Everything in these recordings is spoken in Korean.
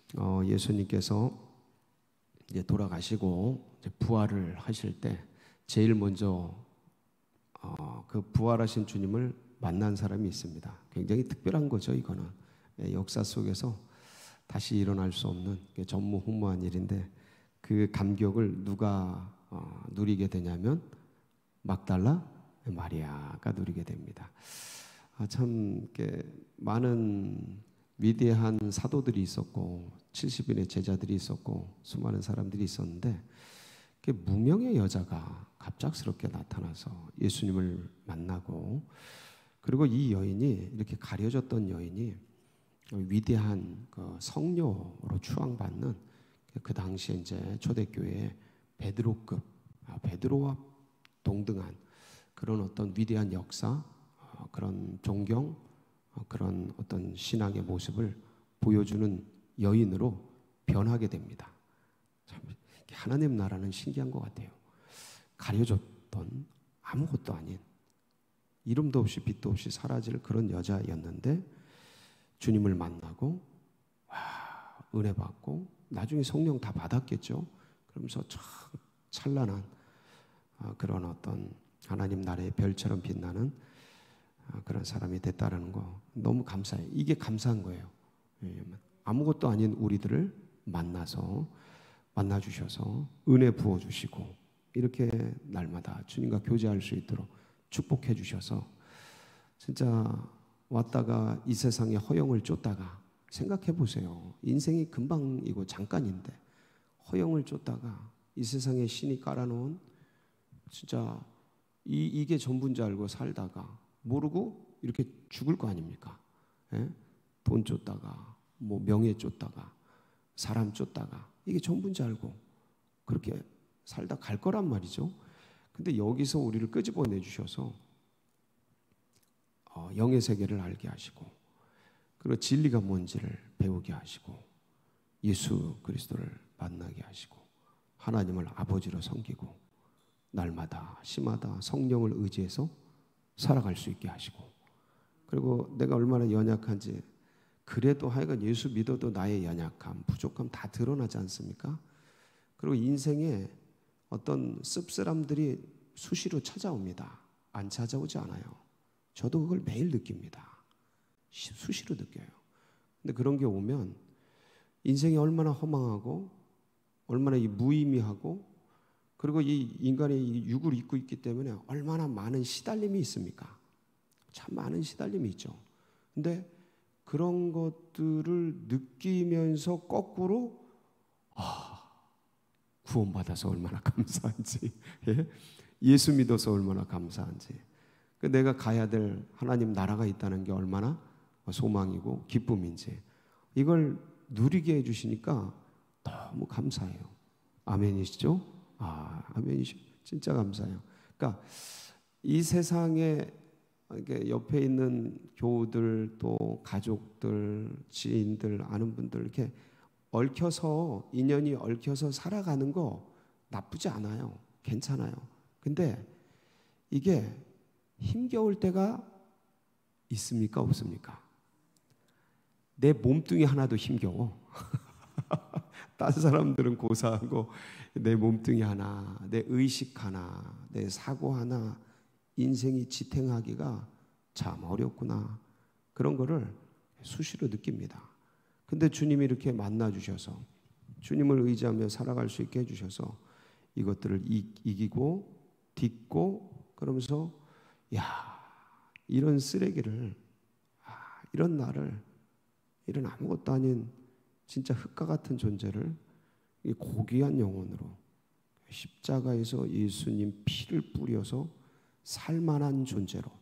예수님께서 이제 돌아가시고 이제 부활을 하실 때 제일 먼저 그 부활하신 주님을 만난 사람이 있습니다. 굉장히 특별한 거죠, 이거는. 역사 속에서 다시 일어날 수 없는 전무후무한 일인데 그 감격을 누가 누리게 되냐면 막달라 마리아가 누리게 됩니다. 참 많은 위대한 사도들이 있었고 70인의 제자들이 있었고 수많은 사람들이 있었는데 무명의 여자가 갑작스럽게 나타나서 예수님을 만나고, 그리고 이 여인이 이렇게 가려졌던 여인이 위대한 그 성녀로 추앙받는 그 당시에 이제 초대교회의 베드로급, 베드로와 동등한 그런 어떤 위대한 역사, 그런 존경, 그런 어떤 신앙의 모습을 보여주는 여인으로 변하게 됩니다. 참 하나님 나라는 신기한 것 같아요. 가려졌던 아무것도 아닌, 이름도 없이 빛도 없이 사라질 그런 여자였는데 주님을 만나고 은혜 받고 나중에 성령 다 받았겠죠. 그러면서 참 찬란한 그런 어떤 하나님 나라의 별처럼 빛나는 그런 사람이 됐다라는 거 너무 감사해요. 이게 감사한 거예요. 아무것도 아닌 우리들을 만나주셔서 은혜 부어주시고 이렇게 날마다 주님과 교제할 수 있도록 축복해 주셔서, 진짜 왔다가 이 세상에 허영을 쫓다가, 생각해 보세요. 인생이 금방이고 잠깐인데 허영을 쫓다가 이 세상에 신이 깔아놓은 진짜 이게 전부인 줄 알고 살다가 모르고 이렇게 죽을 거 아닙니까? 예? 돈 쫓다가 뭐 명예 쫓다가 사람 쫓다가 이게 전부인 줄 알고 그렇게 살다 갈 거란 말이죠. 근데 여기서 우리를 끄집어내 주셔서 영의 세계를 알게 하시고, 그리고 진리가 뭔지를 배우게 하시고, 예수 그리스도를 만나게 하시고, 하나님을 아버지로 섬기고 날마다 시마다 성령을 의지해서 살아갈 수 있게 하시고, 그리고 내가 얼마나 연약한지 그래도 하여간 예수 믿어도 나의 연약함, 부족함 다 드러나지 않습니까? 그리고 인생에 어떤 씁쓸함들이 수시로 찾아옵니다. 안 찾아오지 않아요. 저도 그걸 매일 느낍니다. 수시로 느껴요. 근데 그런 게 오면 인생이 얼마나 허망하고 얼마나 무의미하고, 그리고 이 인간의 육을 입고 있기 때문에 얼마나 많은 시달림이 있습니까? 참 많은 시달림이 있죠. 근데 그런 것들을 느끼면서 거꾸로 구원받아서 얼마나 감사한지, 예수 믿어서 얼마나 감사한지, 내가 가야 될 하나님 나라가 있다는 게 얼마나 소망이고 기쁨인지, 이걸 누리게 해주시니까 너무 감사해요. 아멘이시죠? 아멘이시죠. 진짜 감사해요. 그러니까 이 세상에 옆에 있는 교우들, 또 가족들, 지인들, 아는 분들 이렇게 얽혀서, 인연이 얽혀서 살아가는 거 나쁘지 않아요. 괜찮아요. 근데 이게 힘겨울 때가 있습니까? 없습니까? 내 몸뚱이 하나도 힘겨워. 다른 사람들은 고사하고 내 몸뚱이 하나, 내 의식 하나, 내 사고 하나, 인생이 지탱하기가 참 어렵구나. 그런 거를 수시로 느낍니다. 근데 주님이 이렇게 만나주셔서, 주님을 의지하며 살아갈 수 있게 해주셔서 이것들을 이기고 딛고, 그러면서 이런 쓰레기를, 이런 나를, 이런 아무것도 아닌 진짜 흙과 같은 존재를 이 고귀한 영혼으로 십자가에서 예수님 피를 뿌려서 살만한 존재로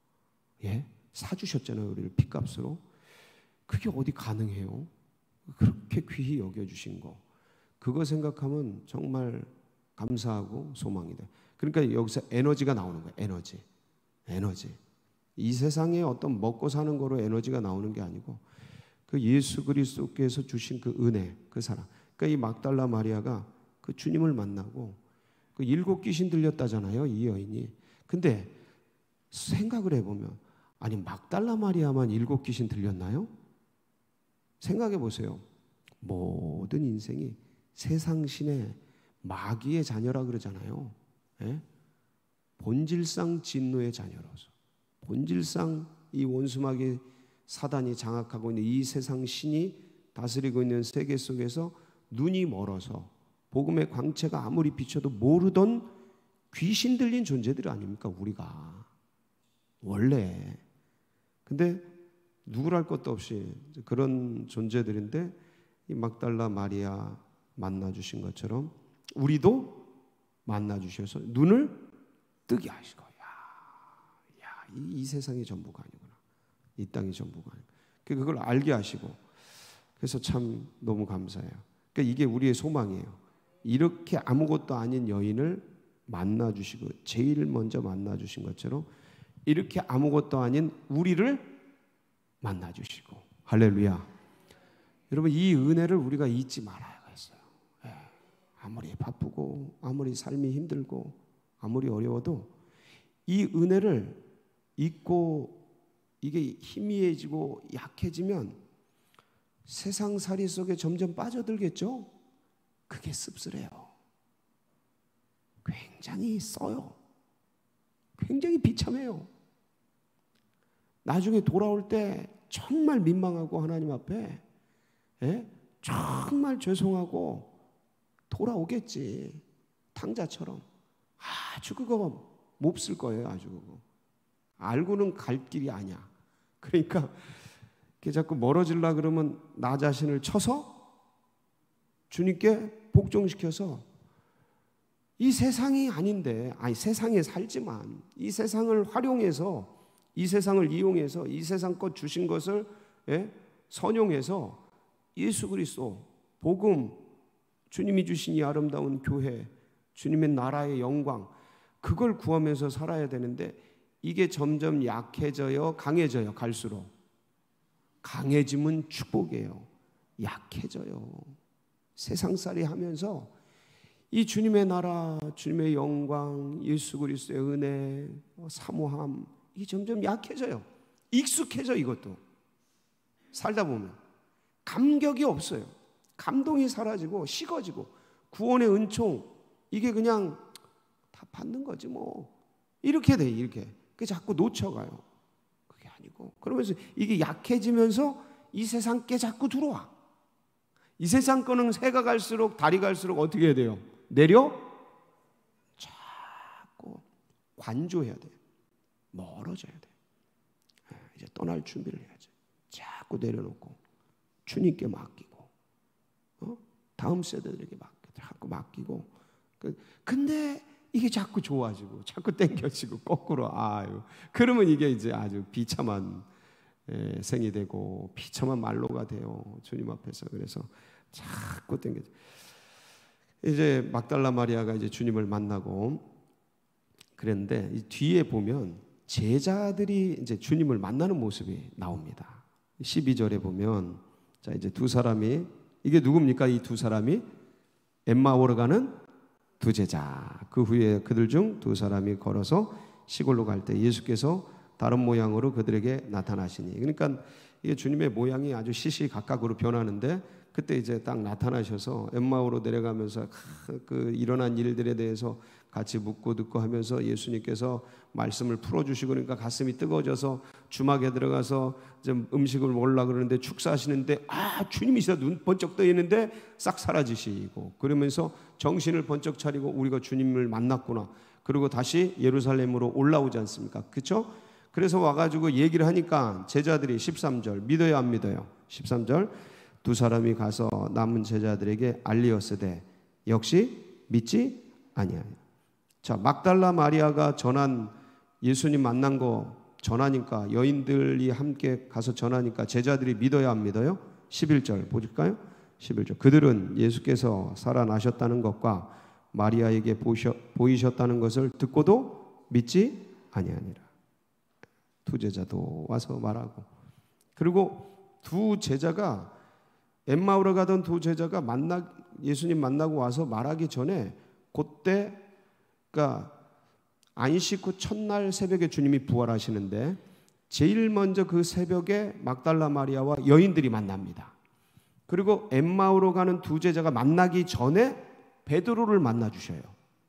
사주셨잖아요. 우리를 피값으로. 그게 어디 가능해요? 그렇게 귀히 여겨주신 거, 그거 생각하면 정말 감사하고 소망이 돼. 그러니까 여기서 에너지가 나오는 거예요. 에너지. 이 세상에 어떤 먹고 사는 거로 에너지가 나오는 게 아니고 그 예수 그리스도께서 주신 그 은혜, 그 사랑. 그러니까 이 막달라 마리아가 그 주님을 만나고 그 7 귀신 들렸다잖아요, 이 여인이. 근데 생각을 해보면, 아니 막달라 마리아만 7 귀신 들렸나요? 생각해 보세요. 모든 인생이 세상신의 마귀의 자녀라 그러잖아요. 예? 본질상 진노의 자녀로서, 본질상 이 원수마귀 사단이 장악하고 있는 이 세상 신이 다스리고 있는 세계 속에서 눈이 멀어서 복음의 광채가 아무리 비춰도 모르던 귀신 들린 존재들 아닙니까? 우리가 원래. 근데 누구랄 것도 없이 그런 존재들인데 이 막달라 마리아 만나주신 것처럼 우리도 만나주셔서 눈을 뜨게 하시고, 이 세상이 전부가 아니구나, 이 땅이 전부가 아니구나, 그걸 알게 하시고, 그래서 참 너무 감사해요. 그러니까 이게 우리의 소망이에요. 이렇게 아무것도 아닌 여인을 만나주시고 제일 먼저 만나주신 것처럼 이렇게 아무것도 아닌 우리를 만나주시고, 할렐루야. 여러분, 이 은혜를 우리가 잊지 말아야겠어요. 아무리 바쁘고 아무리 삶이 힘들고 아무리 어려워도 이 은혜를 잊고 이게 희미해지고 약해지면 세상살이 속에 점점 빠져들겠죠. 그게 씁쓸해요. 굉장히 써요. 굉장히 비참해요. 나중에 돌아올 때 정말 민망하고 하나님 앞에 정말 죄송하고 돌아오겠지. 탕자처럼. 아주 그거 몹쓸 거예요. 아주 그거. 알고는 갈 길이 아니야. 그러니까 자꾸 멀어지려 그러면 나 자신을 쳐서 주님께 복종시켜서 이 세상이 아닌데, 세상에 살지만 이 세상을 활용해서, 이 세상을 이용해서, 이 세상 것 주신 것을 선용해서 예수 그리스도 복음, 주님이 주신 이 아름다운 교회, 주님의 나라의 영광, 그걸 구하면서 살아야 되는데 이게 점점 약해져요, 강해져요. 갈수록 강해지면 축복이에요. 약해져요. 세상살이 하면서 이 주님의 나라, 주님의 영광, 예수 그리스도의 은혜, 사모함, 이게 점점 약해져요. 익숙해져. 이것도 살다 보면 감격이 없어요. 감동이 사라지고 식어지고 구원의 은총, 이게 그냥 다 받는 거지 뭐, 이렇게 돼. 이렇게 자꾸 놓쳐가요. 그게 아니고, 그러면서 이게 약해지면서 이 세상 게 자꾸 들어와. 이 세상 거는 새가 갈수록, 달이 갈수록 어떻게 해야 돼요? 내려 자꾸 관조해야 돼. 멀어져야 돼. 이제 떠날 준비를 해야지. 자꾸 내려놓고 주님께 맡기고, 다음 세대들에게 자꾸 맡기고. 근데 이게 자꾸 좋아지고 자꾸 땡겨지고 거꾸로, 그러면 이게 이제 아주 비참한 생이 되고 비참한 말로가 돼요, 주님 앞에서. 그래서 자꾸 땡겨져. 이제 막달라 마리아가 이제 주님을 만나고 그랬는데, 이 뒤에 보면 제자들이 이제 주님을 만나는 모습이 나옵니다. 12절에 보면, 자, 이제 두 사람이, 이게 누굽니까? 이 두 사람이 엠마오로 가는 두 제자. 그 후에 그들 중 두 사람이 걸어서 시골로 갈 때 예수께서 다른 모양으로 그들에게 나타나시니. 그러니까 이게 주님의 모양이 아주 시시각각으로 변하는데, 그때 이제 딱 나타나셔서 엠마오로 내려가면서 그 일어난 일들에 대해서 같이 묻고 듣고 하면서 예수님께서 말씀을 풀어주시고, 그러니까 가슴이 뜨거워져서 주막에 들어가서 좀 음식을 먹으려고 그러는데 축사하시는데 주님이시다 눈 번쩍 떠 있는데 싹 사라지시고, 그러면서 정신을 번쩍 차리고 우리가 주님을 만났구나. 그리고 다시 예루살렘으로 올라오지 않습니까? 그렇죠? 그래서 와가지고 얘기를 하니까 제자들이 13절 믿어요 안 믿어요? 13절 두 사람이 가서 남은 제자들에게 알리었으되 역시 믿지 아니하여. 자, 막달라 마리아가 전한, 예수님 만난 거 전하니까, 여인들이 함께 가서 전하니까 제자들이 믿어요 안 믿어요? 11절 보실까요? 11절 그들은 예수께서 살아나셨다는 것과 마리아에게 보이셨다는 것을 듣고도 믿지 아니하니라. 두 제자도 와서 말하고, 그리고 두 제자가 엠마오로 가던 두 제자가 예수님 만나고 와서 말하기 전에 그때, 그러니까 안식 후 첫날 새벽에 주님이 부활하시는데 제일 먼저 그 새벽에 막달라 마리아와 여인들이 만납니다. 그리고 엠마오로 가는 두 제자가 만나기 전에 베드로를 만나 주셔요.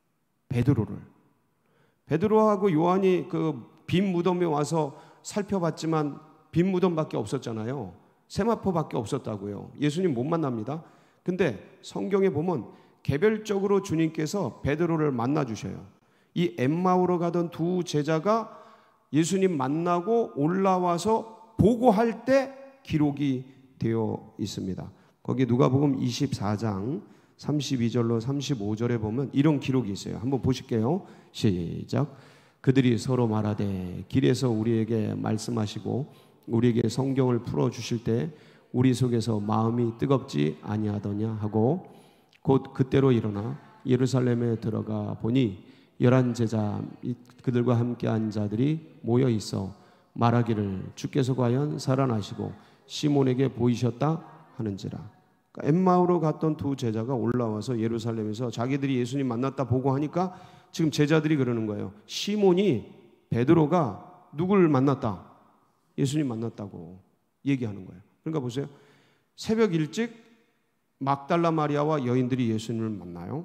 베드로하고 요한이 그 빈 무덤에 와서 살펴봤지만 빈 무덤밖에 없었잖아요. 세마포밖에 없었다고요. 예수님 못 만납니다. 근데 성경에 보면 개별적으로 주님께서 베드로를 만나 주셔요. 이 엠마오로 가던 두 제자가 예수님 만나고 올라와서 보고할 때 기록이 되어 있습니다. 거기 누가복음 24장 32절로 35절에 보면 이런 기록이 있어요. 한번 보실게요. 시작. 그들이 서로 말하되 길에서 우리에게 말씀하시고 우리에게 성경을 풀어주실 때 우리 속에서 마음이 뜨겁지 아니하더냐 하고 곧 그때로 일어나 예루살렘에 들어가 보니 11 제자 그들과 함께한 자들이 모여 있어 말하기를 주께서 과연 살아나시고 시몬에게 보이셨다 하는지라. 그러니까 엠마오로 갔던 두 제자가 올라와서 예루살렘에서 자기들이 예수님 만났다 보고 하니까 지금 제자들이 그러는 거예요. 시몬이 베드로가 누굴 만났다? 예수님 만났다고 얘기하는 거예요. 그러니까 보세요. 새벽 일찍 막달라 마리아와 여인들이 예수님을 만나요.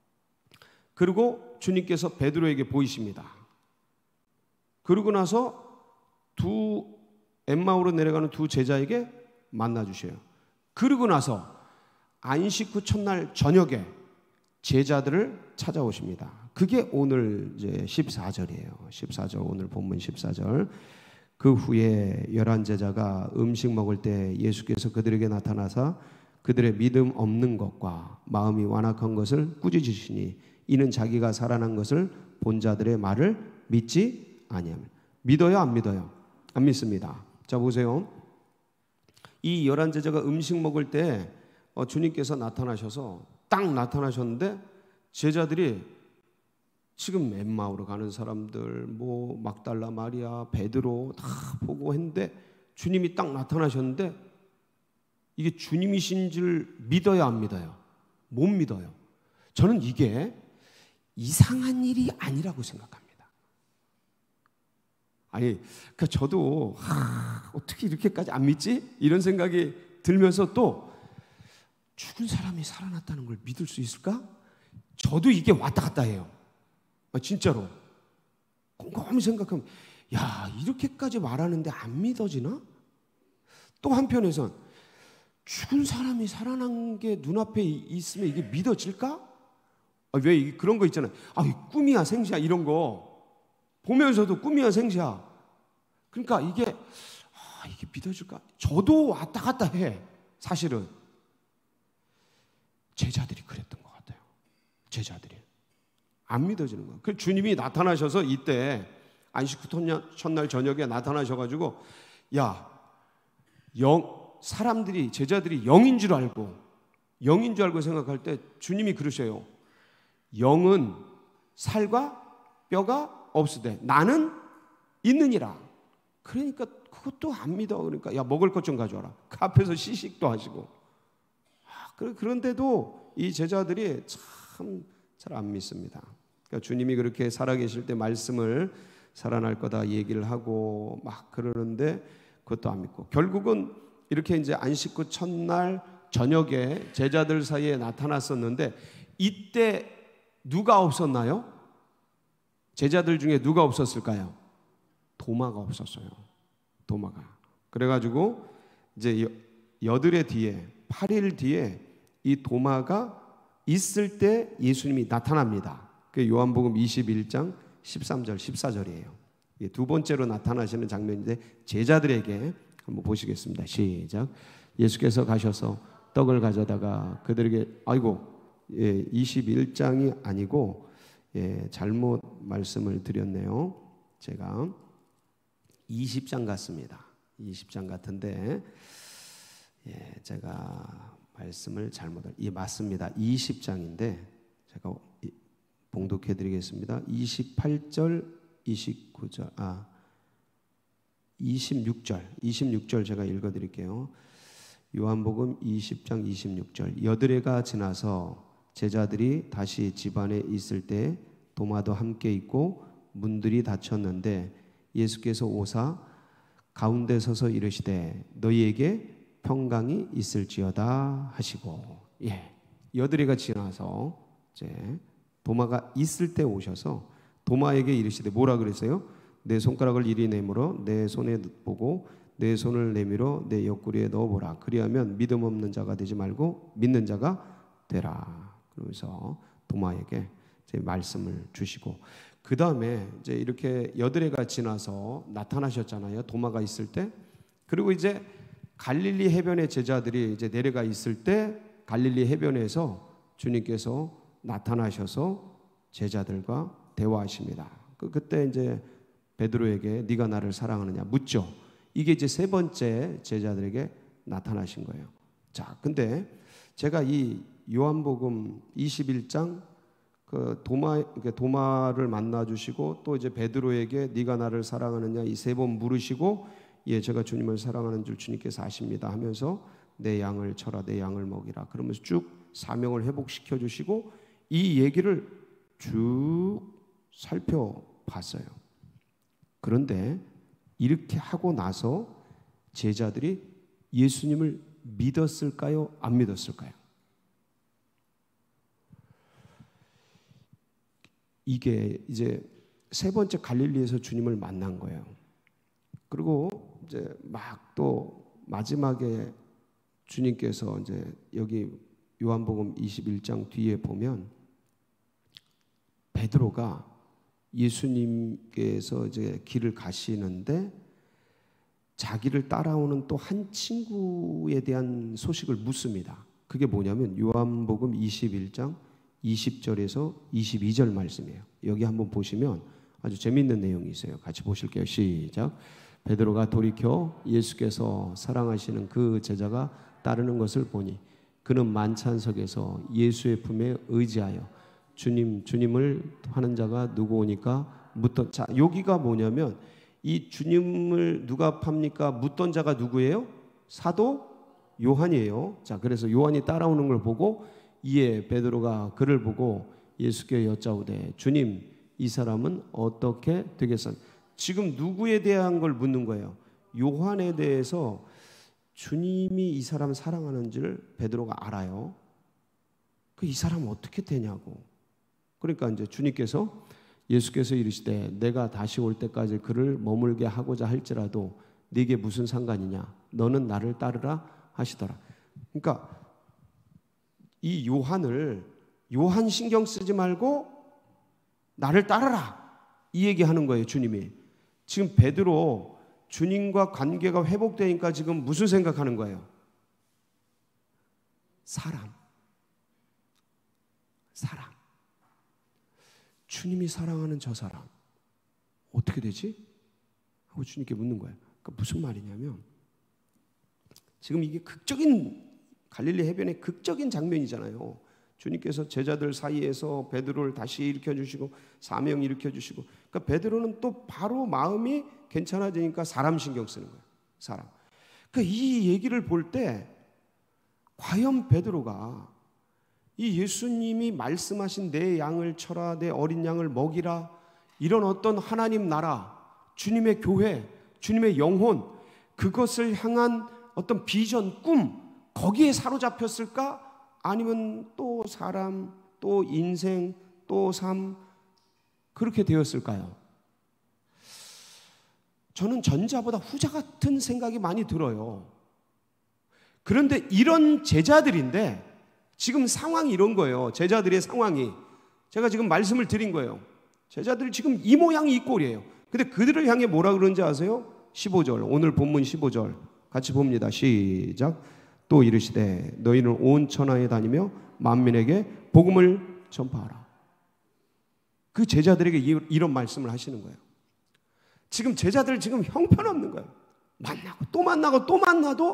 그리고 주님께서 베드로에게 보이십니다. 그러고 나서 두 엠마오로 내려가는 두 제자에게 만나 주셔요. 그러고 나서 안식 후 첫날 저녁에 제자들을 찾아오십니다. 그게 오늘 이제 14절이에요. 14절 오늘 본문 14절. 그 후에 11 제자가 음식 먹을 때 예수께서 그들에게 나타나사 그들의 믿음 없는 것과 마음이 완악한 것을 꾸짖으시니 이는 자기가 살아난 것을 본 자들의 말을 믿지 아니하며. 믿어요, 안 믿어요? 안 믿습니다. 자 보세요. 이 11 제자가 음식 먹을 때 주님께서 나타나셔서 딱 나타나셨는데 제자들이 지금 엠마오로 가는 사람들 뭐 막달라 마리아 베드로 다 보고 했는데 주님이 딱 나타나셨는데 이게 주님이신 줄 믿어야 안 믿어요? 못 믿어요. 저는 이게 이상한 일이 아니라고 생각합니다. 아니 그러니까 저도 어떻게 이렇게까지 안 믿지? 이런 생각이 들면서 또 죽은 사람이 살아났다는 걸 믿을 수 있을까? 저도 이게 왔다 갔다 해요. 진짜로 곰곰이 생각하면 야 이렇게까지 말하는데 안 믿어지나? 또 한편에선 죽은 사람이 살아난 게 눈앞에 있으면 이게 믿어질까? 왜 그런 거 있잖아요. 꿈이야 생시야 이런 거 보면서도 꿈이야 생시야. 그러니까 이게 믿어질까? 저도 왔다 갔다 해. 사실은 제자들이 그랬던 것 같아요. 제자들이 안 믿어지는 거예요. 그 주님이 나타나셔서 이때 안식 후 첫날 저녁에 나타나셔가지고 사람들이 제자들이 영인 줄 알고 생각할 때 주님이 그러셔요. 영은 살과 뼈가 없으되 나는 있느니라. 그러니까 그것도 안 믿어. 그러니까 먹을 것 좀 가져와라. 그 앞에서 시식도 하시고. 그런데도 이 제자들이 참 잘 안 믿습니다. 그러니까 주님이 그렇게 살아계실 때 말씀을 살아날 거다 얘기를 하고 막 그러는데 그것도 안 믿고 결국은 이렇게 이제 안식 후 첫날 저녁에 제자들 사이에 나타났었는데 이때 누가 없었나요? 제자들 중에 누가 없었을까요? 도마가 없었어요. 도마가. 그래가지고 이제 여드레 뒤에 8일 뒤에 이 도마가 있을 때 예수님이 나타납니다. 그 요한복음 21장 13절 14절이에요. 두 번째로 나타나시는 장면인데 제자들에게 한번 보시겠습니다. 시작. 예수께서 가셔서 떡을 가져다가 그들에게 21장이 아니고 잘못 말씀을 드렸네요. 제가 20장 같습니다. 20장 같은데 제가 말씀을 맞습니다. 20장인데 제가 봉독해 드리겠습니다. 28절 26절 제가 읽어 드릴게요. 요한복음 20장 26절. 여드레가 지나서 제자들이 다시 집안에 있을 때 도마도 함께 있고 문들이 닫혔는데 예수께서 오사 가운데 서서 이르시되 너희에게 평강이 있을지어다 하시고, 여드레가 지나서 이제 도마가 있을 때 오셔서 도마에게 이르시되 뭐라 그랬어요? 내 손가락을 이리 내밀어 내 손에 보고 내 손을 내밀어 내 옆구리에 넣어보라. 그리하면 믿음 없는 자가 되지 말고 믿는 자가 되라. 그러면서 도마에게 이제 말씀을 주시고, 그 다음에 이제 이렇게 여드레가 지나서 나타나셨잖아요. 도마가 있을 때. 그리고 이제 갈릴리 해변의 제자들이 이제 내려가 있을 때 갈릴리 해변에서 주님께서 나타나셔서 제자들과 대화하십니다. 그때 이제 베드로에게 네가 나를 사랑하느냐 묻죠. 이게 이제 세 번째 제자들에게 나타나신 거예요. 자, 근데 제가 이 요한복음 21장 그 도마를 만나 주시고 또 이제 베드로에게 네가 나를 사랑하느냐 이 세 번 물으시고, 제가 주님을 사랑하는 줄 주님께서 아십니다 하면서 내 양을 쳐라 내 양을 먹이라 그러면서 쭉 사명을 회복시켜 주시고 이 얘기를 쭉 살펴봤어요. 그런데 이렇게 하고 나서 제자들이 예수님을 믿었을까요? 안 믿었을까요? 이게 이제 세 번째 갈릴리에서 주님을 만난 거예요. 그리고 이제 막 또 마지막에 주님께서 이제 여기 요한복음 21장 뒤에 보면 베드로가 예수님께서 이제 길을 가시는데 자기를 따라오는 또 한 친구에 대한 소식을 묻습니다. 그게 뭐냐면 요한복음 21장 20절에서 22절 말씀이에요. 여기 한번 보시면 아주 재미있는 내용이 있어요. 같이 보실게요. 시작. 베드로가 돌이켜 예수께서 사랑하시는 그 제자가 따르는 것을 보니 그는 만찬석에서 예수의 품에 의지하여 주님을 하는 자가 누구 오니까 묻던. 자, 여기가 뭐냐면 이 주님을 누가 팝니까? 묻던 자가 누구예요? 사도 요한이에요. 자, 그래서 요한이 따라오는 걸 보고 이에 베드로가 그를 보고 예수께 여짜오되 주님 이 사람은 어떻게 되겠습니까? 지금 누구에 대한 걸 묻는 거예요? 요한에 대해서 주님이 이 사람을 사랑하는 줄 베드로가 알아요. 이 사람 어떻게 되냐고. 그러니까 이제 예수께서 이르시되 내가 다시 올 때까지 그를 머물게 하고자 할지라도 네게 무슨 상관이냐? 너는 나를 따르라 하시더라. 그러니까 이 요한 신경 쓰지 말고 나를 따르라 이 얘기하는 거예요. 주님이 지금 베드로 주님과 관계가 회복되니까 지금 무슨 생각하는 거예요? 사랑. 주님이 사랑하는 저 사람 어떻게 되지? 하고 주님께 묻는 거예요. 그러니까 무슨 말이냐면 지금 이게 갈릴리 해변의 극적인 장면이잖아요. 주님께서 제자들 사이에서 베드로를 다시 일으켜주시고 사명 일으켜주시고, 그러니까 베드로는 또 바로 마음이 괜찮아지니까 사람 신경 쓰는 거예요. 사람. 그러니까 이 얘기를 볼 때 과연 베드로가 이 예수님이 말씀하신 내 양을 쳐라 내 어린 양을 먹이라 이런 어떤 하나님 나라, 주님의 교회, 주님의 영혼, 그것을 향한 어떤 비전, 꿈, 거기에 사로잡혔을까? 아니면 또 사람, 또 인생, 또 삶, 그렇게 되었을까요? 저는 전자보다 후자 같은 생각이 많이 들어요. 그런데 이런 제자들인데 지금 상황이 이런 거예요. 제자들의 상황이. 제가 지금 말씀을 드린 거예요. 제자들 지금 이 모양이 이 꼴이에요. 근데 그들을 향해 뭐라 그러는지 아세요? 15절, 오늘 본문 15절 같이 봅니다. 시작. 또 이르시되 너희는 온 천하에 다니며 만민에게 복음을 전파하라. 그 제자들에게 이런 말씀을 하시는 거예요. 지금 제자들 지금 형편없는 거예요. 만나고 또 만나도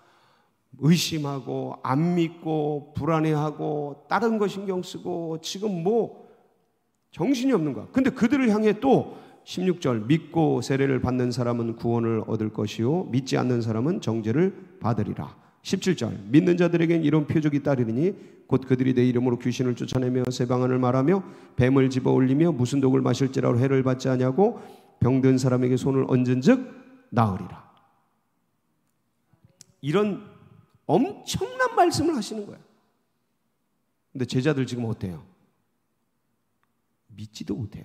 의심하고 안 믿고 불안해하고 다른 거 신경 쓰고 지금 뭐 정신이 없는 거야. 근데 그들을 향해 또 16절 믿고 세례를 받는 사람은 구원을 얻을 것이요 믿지 않는 사람은 정죄를 받으리라. 17절 믿는 자들에겐 이런 표적이 따르리니 곧 그들이 내 이름으로 귀신을 쫓아내며 새 방언을 말하며 뱀을 집어 올리며 무슨 독을 마실지라도 해를 받지 아니하고 병든 사람에게 손을 얹은즉 나으리라. 이런 엄청난 말씀을 하시는 거야. 근데 제자들 지금 어때요? 믿지도 못해요.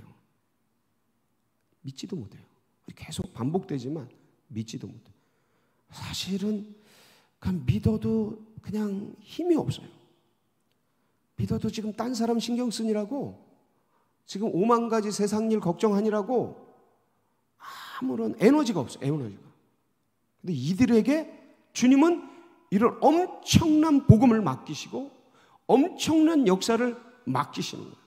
믿지도 못해요. 계속 반복되지만 믿지도 못해요. 사실은 그냥 믿어도 그냥 힘이 없어요. 믿어도 지금 딴 사람 신경 쓰느라고, 지금 5만 가지 세상 일 걱정하느라고 아무런 에너지가 없어요. 에너지가. 근데 이들에게 주님은 이런 엄청난 복음을 맡기시고 엄청난 역사를 맡기시는 거예요.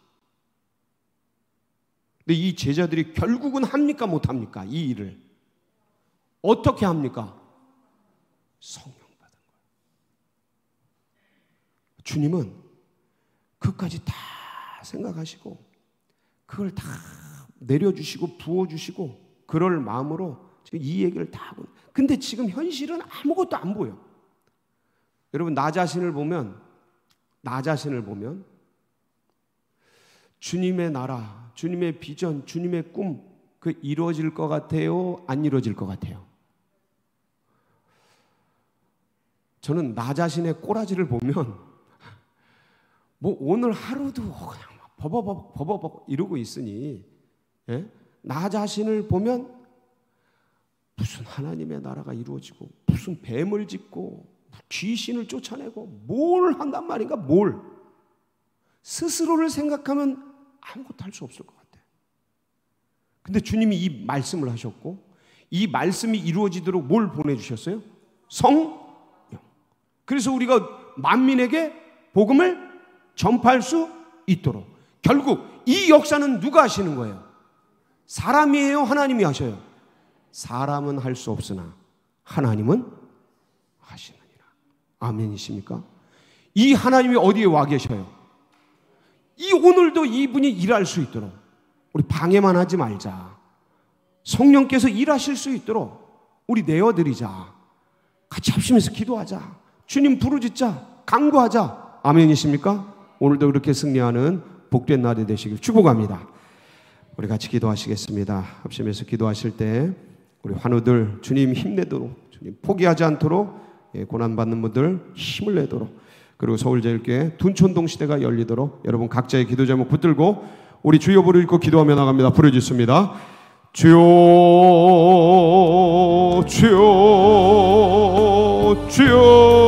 근데 이 제자들이 결국은 합니까 못합니까? 이 일을 어떻게 합니까? 성령 받은 거예요. 주님은 그것까지 다 생각하시고 그걸 다 내려주시고 부어주시고 그럴 마음으로 지금 이 얘기를 다 하고, 근데 지금 현실은 아무것도 안 보여. 여러분, 나 자신을 보면 주님의 나라, 주님의 비전, 주님의 꿈, 그 이루어질 것 같아요? 안 이루어질 것 같아요? 저는 나 자신의 꼬라지를 보면 뭐 오늘 하루도 그냥 버버버 이러고 있으니, 예? 나 자신을 보면 무슨 하나님의 나라가 이루어지고 무슨 뱀을 짓고 귀신을 쫓아내고 뭘 한단 말인가, 뭘. 스스로를 생각하면 아무것도 할 수 없을 것 같아. 근데 주님이 이 말씀을 하셨고 이 말씀이 이루어지도록 뭘 보내주셨어요? 성령. 그래서 우리가 만민에게 복음을 전파할 수 있도록. 결국 이 역사는 누가 하시는 거예요? 사람이에요? 하나님이 하셔요? 사람은 할 수 없으나 하나님은 하시느니라. 아멘이십니까? 이 하나님이 어디에 와 계셔요? 이 오늘도 이분이 일할 수 있도록 우리 방해만 하지 말자. 성령께서 일하실 수 있도록 우리 내어드리자. 같이 합심해서 기도하자. 주님 부르짖자. 간구하자. 아멘이십니까? 오늘도 그렇게 승리하는 복된 날이 되시길 축복합니다. 우리 같이 기도하시겠습니다. 합심해서 기도하실 때 우리 환우들 주님 힘내도록, 주님 포기하지 않도록, 고난받는 분들 힘을 내도록, 그리고 서울제일교회 둔촌동 시대가 열리도록 여러분 각자의 기도 제목 붙들고 우리 주여 부르짖고 기도하며 나갑니다. 부르짖습니다. 주여 주여 주여